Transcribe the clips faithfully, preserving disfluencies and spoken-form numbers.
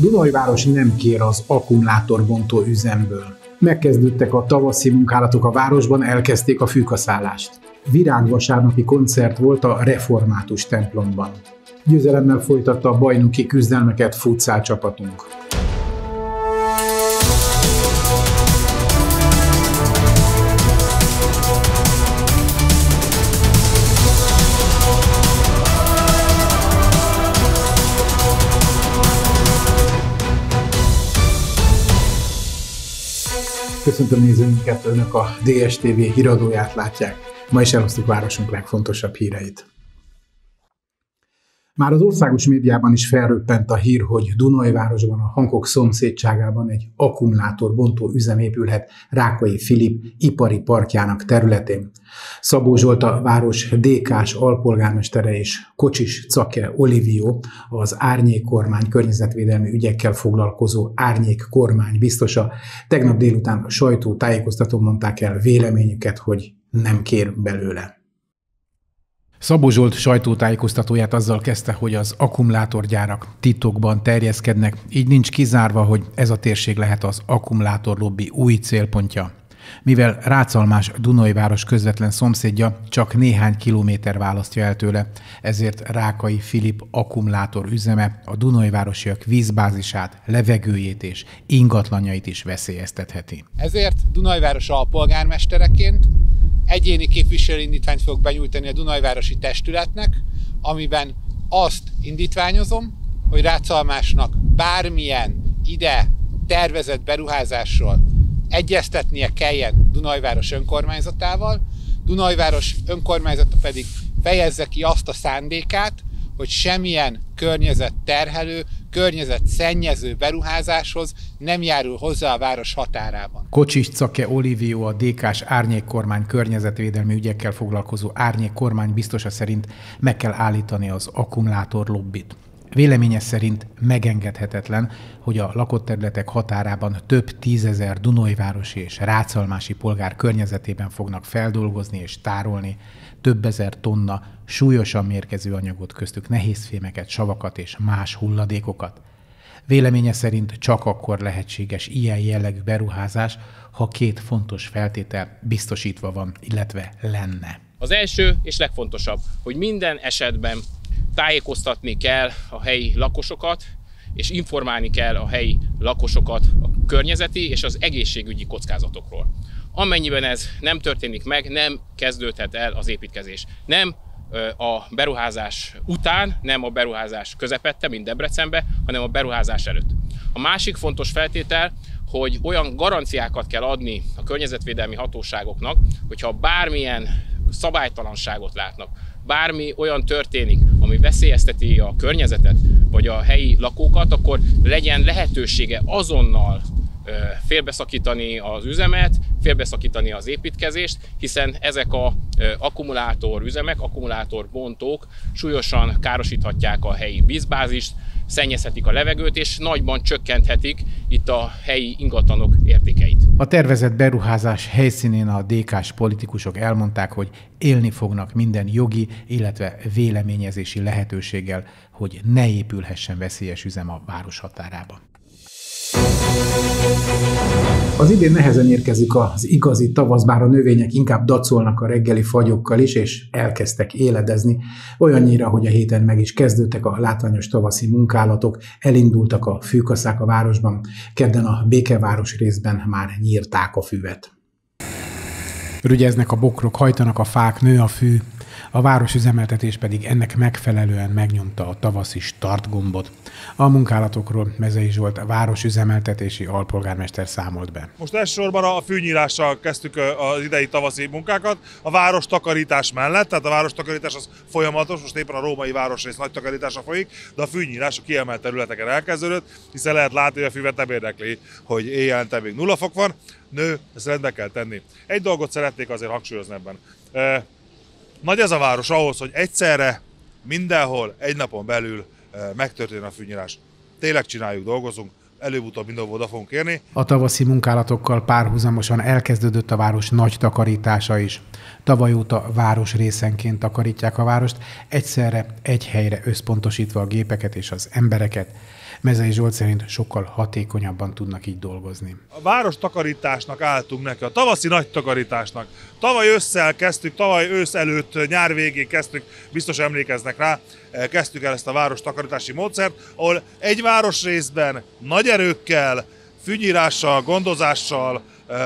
Dunajváros nem kér az akkumulátorbontó üzemből. Megkezdődtek a tavaszi munkálatok a városban, elkezdték a fűkaszállást. Virágvasárnapi koncert volt a református templomban. Győzelemmel folytatta a bajnoki küzdelmeket futszál csapatunk. Köszöntöm nézőinket, önök a dé es té vé híradóját látják. Ma is elosztjuk városunk legfontosabb híreit. Már az országos médiában is felröppent a hír, hogy Dunajvárosban a Hankok szomszédságában egy akkumulátorbontó üzem épülhet Rákai Filip ipari parkjának területén. Szabó Zsolt, a város dé ká-s alpolgármestere és Kocsis Cake Olivio, az Árnyék kormány környezetvédelmi ügyekkel foglalkozó Árnyék kormány biztosa tegnap délután a sajtótájékoztatón mondták el véleményüket, hogy nem kér belőle. Szabó Zsolt sajtótájékoztatóját azzal kezdte, hogy az akkumulátorgyárak titokban terjeszkednek, így nincs kizárva, hogy ez a térség lehet az akkumulátorlobbi új célpontja. Mivel Ráczalmás Dunajváros közvetlen szomszédja, csak néhány kilométer választja el tőle, ezért Rákai Filip akkumulátor üzeme a dunajvárosiak vízbázisát, levegőjét és ingatlanjait is veszélyeztetheti. Ezért Dunajváros alpolgármestereként egyéni képviselőindítványt fogok benyújtani a Dunajvárosi Testületnek, amiben azt indítványozom, hogy Ráczalmásnak bármilyen ide tervezett beruházásról egyeztetnie kelljen Dunajváros önkormányzatával, Dunajváros önkormányzata pedig fejezze ki azt a szándékát, hogy semmilyen környezetterhelő, környezetszennyező beruházáshoz nem járul hozzá a város határában. Kocsis Cake Olivio, a dé ká-s Árnyék kormány környezetvédelmi ügyekkel foglalkozó Árnyék kormány biztosa szerint meg kell állítani az akkumulátor lobbit. Véleménye szerint megengedhetetlen, hogy a lakott területek határában több tízezer dunajvárosi és ráczalmási polgár környezetében fognak feldolgozni és tárolni több ezer tonna súlyosan mérgező anyagot, köztük nehézfémeket, savakat és más hulladékokat. Véleménye szerint csak akkor lehetséges ilyen jellegű beruházás, ha két fontos feltétel biztosítva van, illetve lenne. Az első és legfontosabb, hogy minden esetben tájékoztatni kell a helyi lakosokat, és informálni kell a helyi lakosokat a környezeti és az egészségügyi kockázatokról. Amennyiben ez nem történik meg, nem kezdődhet el az építkezés. Nem a beruházás után, nem a beruházás közepette, mint Debrecenbe, hanem a beruházás előtt. A másik fontos feltétel, hogy olyan garanciákat kell adni a környezetvédelmi hatóságoknak, hogyha bármilyen szabálytalanságot látnak, bármi olyan történik, ami veszélyezteti a környezetet, vagy a helyi lakókat, akkor legyen lehetősége azonnal félbeszakítani az üzemet, félbeszakítani az építkezést, hiszen ezek az akkumulátor üzemek, akkumulátorbontók súlyosan károsíthatják a helyi vízbázist, szennyezhetik a levegőt, és nagyban csökkenthetik itt a helyi ingatlanok értékeit. A tervezett beruházás helyszínén a dé ká-s politikusok elmondták, hogy élni fognak minden jogi, illetve véleményezési lehetőséggel, hogy ne épülhessen veszélyes üzem a város határában. Az idén nehezen érkezik az igazi tavasz, bár a növények inkább dacolnak a reggeli fagyokkal is, és elkezdtek éledezni, olyannyira, hogy a héten meg is kezdődtek a látványos tavaszi munkálatok, elindultak a fűkaszák a városban, kedden a Békeváros részben már nyírták a füvet. Rügyeznek a bokrok, hajtanak a fák, nő a fű, a városüzemeltetés pedig ennek megfelelően megnyomta a tavaszi startgombot. A munkálatokról Mezei Zsolt, a városüzemeltetési alpolgármester számolt be. Most elsősorban a fűnyírással kezdtük az idei tavaszi munkákat, a város takarítás mellett, tehát a város takarítás az folyamatos, most éppen a római városrész nagy takarítása folyik, de a fűnyírás a kiemelt területeken elkezdődött, hiszen lehet látni, hogy a füvet nem érdekli, hogy éjjelente még nulla fok van. Nő, ezt rendbe kell tenni. Egy dolgot szeretnék azért hangsúlyozni ebben. E, nagy ez a város ahhoz, hogy egyszerre, mindenhol, egy napon belül e, megtörténjen a fűnyírás. Tényleg csináljuk, dolgozunk, előbb-utóbb mindenhol oda fogunk érni. A tavaszi munkálatokkal párhuzamosan elkezdődött a város nagy takarítása is. Tavaly óta város részenként takarítják a várost, egyszerre egy helyre összpontosítva a gépeket és az embereket. Mezei Zsolt szerint sokkal hatékonyabban tudnak így dolgozni. A város takarításnak álltunk neki, a tavaszi nagy takarításnak. Tavaly ősszel kezdtük, tavaly ősz előtt, nyár végén kezdtük, biztos emlékeznek rá, kezdtük el ezt a város takarítási módszert, ahol egy városrészben nagy erőkkel, fűnyírással, gondozással,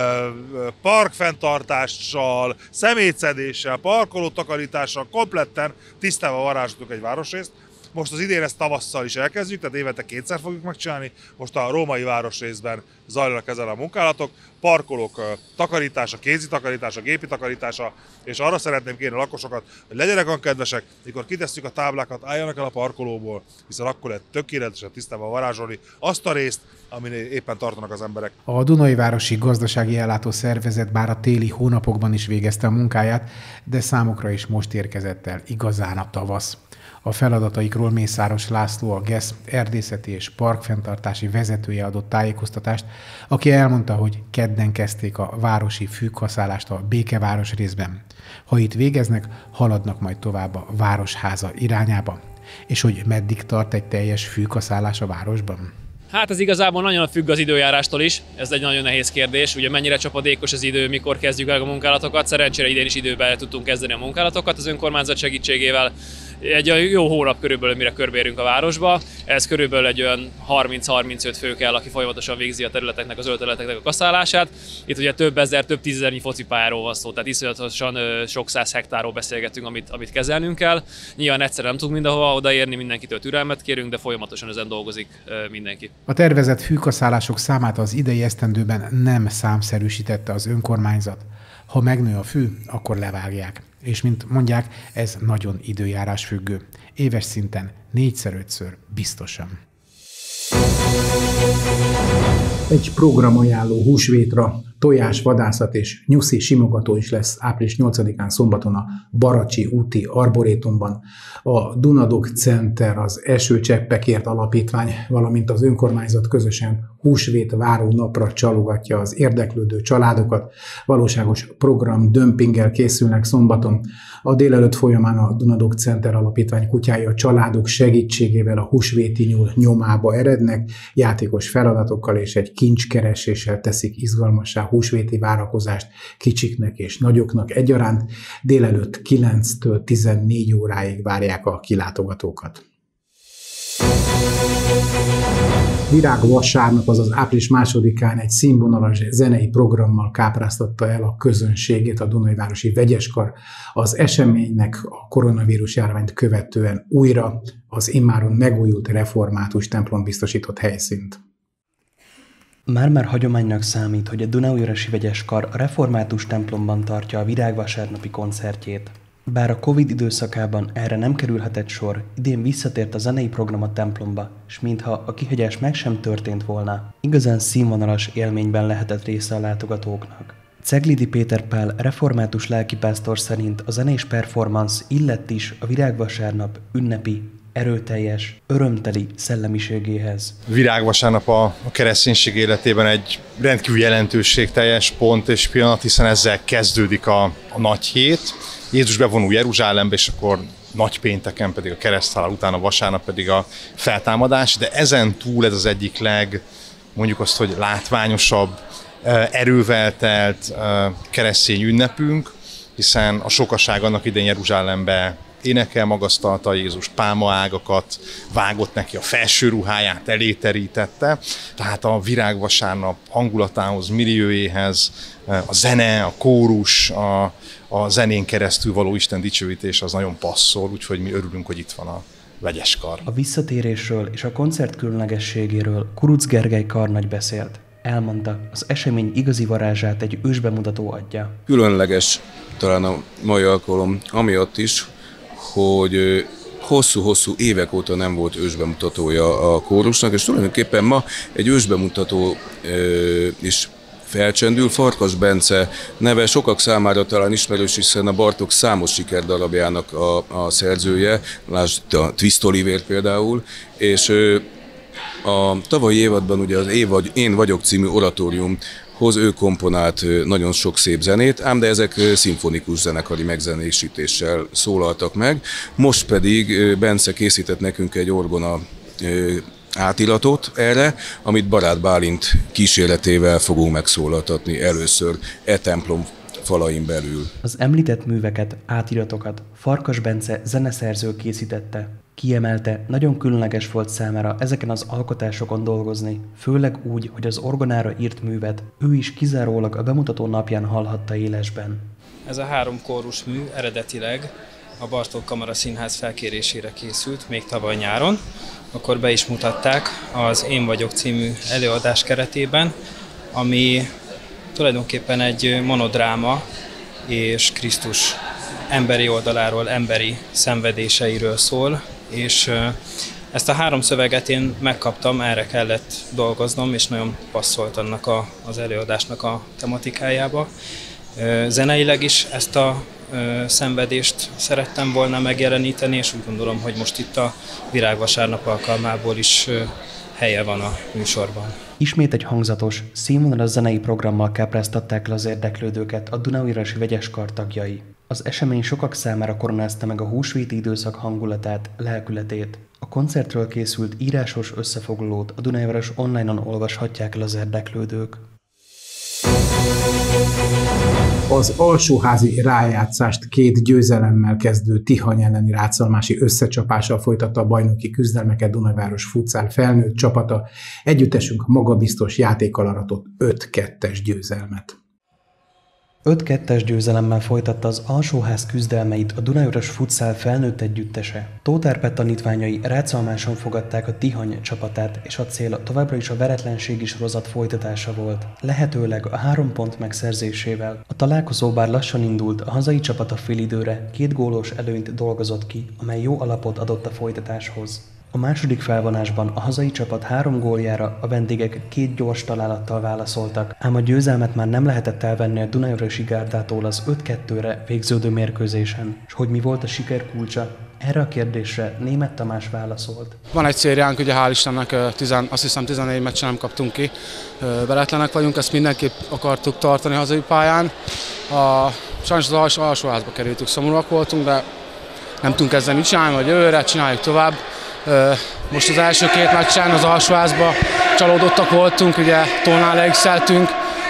parkfenntartással, szemétszedéssel, parkolótakarítással kompletten tisztában varázsoltuk egy városrészt. Most az idén ezt tavasszal is elkezdjük, tehát évente kétszer fogjuk megcsinálni. Most a római városrészben zajlanak ezzel a munkálatok. Parkolók takarítása, kézi takarítása, gépi takarítása, és arra szeretném kérni a lakosokat, hogy legyenek olyan kedvesek, mikor kitesszük a táblákat, álljanak el a parkolóból, hiszen akkor lehet tökéletesen tisztában varázsolni azt a részt, amin éppen tartanak az emberek. A Dunai Városi Gazdasági Ellátó Szervezet bár a téli hónapokban is végezte a munkáját, de számukra is most érkezett el igazán a tavasz. A feladataikról Mészáros László, a GESZ erdészeti és parkfenntartási vezetője adott tájékoztatást, aki elmondta, hogy kedden kezdték a városi fűkaszálást a Békeváros részben. Ha itt végeznek, haladnak majd tovább a Városháza irányába. És hogy meddig tart egy teljes fűkaszálás a városban? Hát ez igazából nagyon függ az időjárástól is, ez egy nagyon nehéz kérdés, ugye mennyire csapadékos az idő, mikor kezdjük el a munkálatokat, szerencsére idén is időben tudtunk kezdeni a munkálatokat az önkormányzat segítségével. Egy jó hónap körülbelül, mire körbeérünk a városba, ez körülbelül egy olyan harminc-harmincöt fő kell, aki folyamatosan végzi a területeknek, az öltöleteknek a kaszálását. Itt ugye több ezer, több tízezernyi focipályáról van szó, tehát iszonyatosan sok száz hektárról beszélgetünk, amit, amit kezelnünk kell. Nyilván egyszerűen nem tudunk mindenhova odaérni, mindenkitől türelmet kérünk, de folyamatosan ezen dolgozik mindenki. A tervezett fűkaszálások számát az idei esztendőben nem számszerűsítette az önkormányzat. Ha megnő a fű, akkor levágják. És mint mondják, ez nagyon időjárás függő. Éves szinten négyszer-ötször biztosan. Egy programajánló húsvétra, tojás, vadászat és nyuszi simogató is lesz április nyolcadikán szombaton a Baracsi úti Arborétumban. A Dunadog Center, az Esőcseppekért Alapítvány, valamint az önkormányzat közösen húsvét váró napra csalogatja az érdeklődő családokat. Valóságos program dömpinggel készülnek szombaton. A délelőtt folyamán a Dunadog Center Alapítvány kutyái a családok segítségével a húsvéti nyúl nyomába erednek, játékos feladatokkal és egy kincskereséssel teszik izgalmassá húsvéti várakozást kicsiknek és nagyoknak egyaránt. Délelőtt kilenctől tizennégy óráig várják a kilátogatókat. Virágvasárnap, azaz április másodikán egy színvonalas zenei programmal kápráztatta el a közönségét a Dunajvárosi Vegyeskar. Az eseménynek a koronavírus járványt követően újra az immáron megújult református templom biztosított helyszínt. Már-már hagyománynak számít, hogy a Dunaújvárosi Vegyeskar a református templomban tartja a virágvasárnapi koncertjét. Bár a Covid időszakában erre nem kerülhetett sor, idén visszatért a zenei program a templomba, és mintha a kihagyás meg sem történt volna, igazán színvonalas élményben lehetett része a látogatóknak. Ceglidi Péter Pál református lelkipásztor szerint a zenés performance illett is a virágvasárnap ünnepi, erőteljes, örömteli szellemiségéhez. Virágvasárnap a, a kereszténység életében egy rendkívül jelentőségteljes pont és pillanat, hiszen ezzel kezdődik a, a nagy hét. Jézus bevonul Jeruzsálembe, és akkor nagypénteken pedig a kereszthalál után, a vasárnap pedig a feltámadás, de ezen túl ez az egyik leg, mondjuk azt, hogy látványosabb, erővel telt keresztény ünnepünk, hiszen a sokaság annak idején Jeruzsálembe énekel, magasztalta Jézus, pálmaágakat vágott neki, a felső ruháját eléterítette, tehát a virágvasárnap hangulatához, milliójéhez a zene, a kórus, a, a zenén keresztül való Isten dicsőítés az nagyon passzol, úgyhogy mi örülünk, hogy itt van a Vegyeskar. A visszatérésről és a koncert különlegességéről Kuruc Gergely karnagy beszélt. Elmondta, az esemény igazi varázsát egy ősbemutató adja. Különleges talán a mai alkalom amiatt is, hogy hosszú-hosszú évek óta nem volt ősbemutatója a kórusnak, és tulajdonképpen ma egy ősbemutató is felcsendül. Farkas Bence neve sokak számára talán ismerős, hiszen a Bartók számos sikerdarabjának a, a szerzője, lásd a Twist Oliver például, és a tavalyi évadban ugye az Én, vagy, Én vagyok című oratóriumhoz ő komponált nagyon sok szép zenét, ám de ezek szimfonikus zenekari megzenésítéssel szólaltak meg. Most pedig Bence készített nekünk egy orgona átiratot erre, amit Barát Bálint kísérletével fogunk megszólaltatni először e templom falain belül. Az említett műveket, átiratokat Farkas Bence zeneszerző készítette. Kiemelte, nagyon különleges volt számára ezeken az alkotásokon dolgozni, főleg úgy, hogy az orgonára írt művet ő is kizárólag a bemutató napján hallhatta élesben. Ez a három kórus mű eredetileg a Bartók Kamara Színház felkérésére készült még tavaly nyáron. Akkor be is mutatták az Én vagyok című előadás keretében, ami tulajdonképpen egy monodráma és Krisztus emberi oldaláról, emberi szenvedéseiről szól, és ezt a három szöveget én megkaptam, erre kellett dolgoznom, és nagyon passzolt annak a, az előadásnak a tematikájába. Zeneileg is ezt a szenvedést szerettem volna megjeleníteni, és úgy gondolom, hogy most itt a Virágvasárnap alkalmából is helye van a műsorban. Ismét egy hangzatos, színvonalas zenei programmal kápráztatták le az érdeklődőket a Dunaújvárosi Vegyeskar tagjai. Az esemény sokak számára koronázta meg a húsvéti időszak hangulatát, lelkületét. A koncertről készült írásos összefoglalót a Dunaújváros online-on olvashatják el az érdeklődők. Az alsóházi rájátszást két győzelemmel kezdő Tihany elleni rácalmási összecsapással folytatta a bajnoki küzdelmeket Dunaújváros futszál felnőtt csapata. Együttesünk magabiztos játékkal aratott öt kettes győzelmet. öt kettes győzelemmel folytatta az alsóház küzdelmeit a Dunaújváros futszál felnőtt együttese. Tóth Árpád tanítványai rácalmáson fogadták a Tihany csapatát, és a cél továbbra is a veretlenségi sorozat folytatása volt. Lehetőleg a három pont megszerzésével. A találkozó bár lassan indult, a hazai csapat a félidőre két gólos előnyt dolgozott ki, amely jó alapot adott a folytatáshoz. A második felvonásban a hazai csapat három góljára a vendégek két gyors találattal válaszoltak, ám a győzelmet már nem lehetett elvenni a Dunaújvárosi gárdától az öt kettőre végződő mérkőzésen. És hogy mi volt a siker kulcsa? Erre a kérdésre Németh Tamás válaszolt. Van egy szériánk, ugye hál' Istennek tizen, azt hiszem tizennégy meccsen nem kaptunk ki, beletlenek vagyunk, ezt mindenképp akartuk tartani a hazai pályán. A, sajnos az alsó, alsóházba kerültük, szomorúak voltunk, de nem tudunk ezzel mit csinálni, vagy jövőre csináljuk tovább. Most az első két meccsen az alsóházban csalódottak voltunk, ugye Tónál elixeltünk,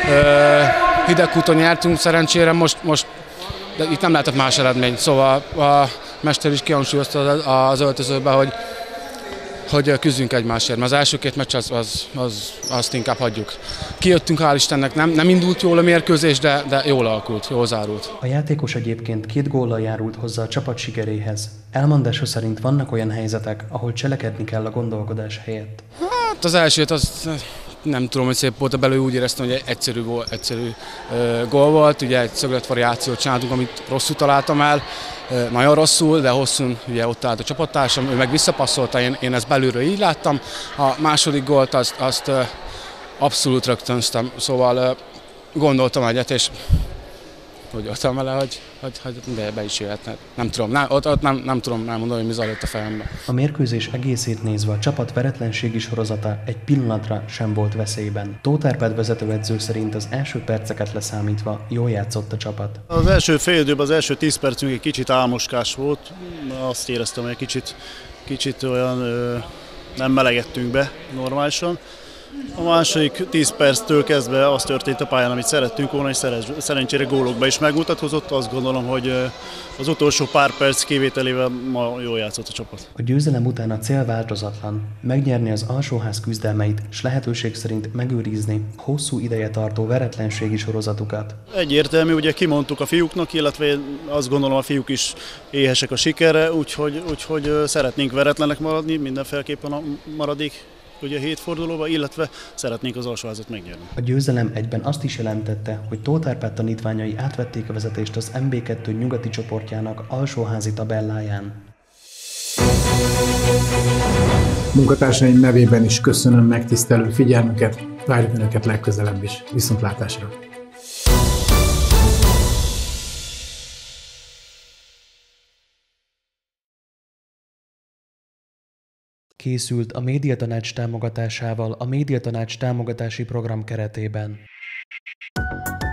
Hidegkúton nyertünk szerencsére, most, most de itt nem lehetett más eredmény, szóval a mester is kihangsúlyozta az öltözőbe, hogy, hogy küzdjünk egymásért, mert az első két meccs az, az, az, azt inkább hagyjuk. Kijöttünk, hál' Istennek, nem, nem indult jól a mérkőzés, de, de jól alakult, jól zárult. A játékos egyébként két góllal járult hozzá a csapat sikeréhez. Elmondása szerint vannak olyan helyzetek, ahol cselekedni kell a gondolkodás helyett. Hát az elsőt az nem tudom, hogy szép volt a belül, úgy éreztem, hogy egyszerű, egyszerű uh, gól volt, ugye egy szögletvariációt csináltunk, amit rosszul találtam el, uh, nagyon rosszul, de hosszún ugye ott állt a csapattársam, ő meg visszapasszolta, én, én ezt belülről így láttam. A második gólt azt, azt uh, abszolút rögtönztem, szóval uh, gondoltam egyet, és úgy voltam vele, hogy, hogy, hogy de be is jöhetne. Nem tudom, nem, ott, ott nem, nem tudom elmondani, hogy mi zajlott a fejemben. A mérkőzés egészét nézve a csapat veretlenségi sorozata egy pillanatra sem volt veszélyben. Tóth Árpád vezetőedző szerint az első perceket leszámítva jól játszott a csapat. Az első fél időben, az első tíz percünk egy kicsit álmoskás volt. Azt éreztem, hogy egy kicsit, kicsit olyan ö, nem melegettünk be normálisan. A második tíz perctől kezdve az történt a pályán, amit szerettünk volna, és szerencsére gólokba is megmutatkozott. Azt gondolom, hogy az utolsó pár perc kivételével ma jól játszott a csapat. A győzelem után a cél változatlan. Megnyerni az alsóház küzdelmeit, és lehetőség szerint megőrizni hosszú ideje tartó veretlenségi sorozatukat. Egyértelmű, ugye kimondtuk a fiúknak, illetve azt gondolom a fiúk is éhesek a sikerre, úgyhogy, úgyhogy szeretnénk veretlenek maradni, mindenféleképpen a maradék ugye a hét fordulóba, illetve szeretnénk az alsóházat megnyerni. A győzelem egyben azt is jelentette, hogy Tóth Árpád tanítványai átvették a vezetést az em bé kettő nyugati csoportjának alsóházi tabelláján. Munkatársaim nevében is köszönöm megtisztelő figyelmüket, várjuk Önöket legközelebb is. Viszontlátásra! Készült a Médiatanács támogatásával a Médiatanács támogatási program keretében.